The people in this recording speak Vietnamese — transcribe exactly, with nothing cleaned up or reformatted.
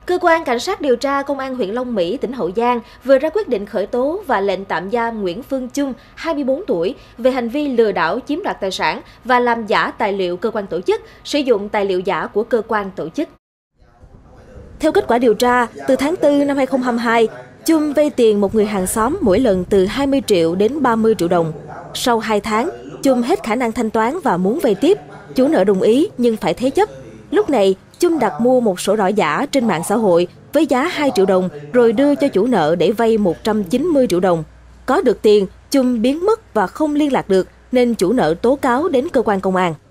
Cơ quan Cảnh sát điều tra Công an huyện Long Mỹ, tỉnh Hậu Giang vừa ra quyết định khởi tố và lệnh tạm giam Nguyễn Phương Chung, hai mươi bốn tuổi, về hành vi lừa đảo chiếm đoạt tài sản và làm giả tài liệu cơ quan tổ chức, sử dụng tài liệu giả của cơ quan tổ chức. Theo kết quả điều tra, từ tháng tư năm hai nghìn không trăm hai mươi hai, Chung vay tiền một người hàng xóm mỗi lần từ hai mươi triệu đến ba mươi triệu đồng. Sau hai tháng, Chung hết khả năng thanh toán và muốn vay tiếp. Chủ nợ đồng ý nhưng phải thế chấp. Lúc này, Chung đặt mua một sổ đỏ giả trên mạng xã hội với giá hai triệu đồng rồi đưa cho chủ nợ để vay một trăm chín mươi triệu đồng. Có được tiền, Chung biến mất và không liên lạc được nên chủ nợ tố cáo đến cơ quan công an.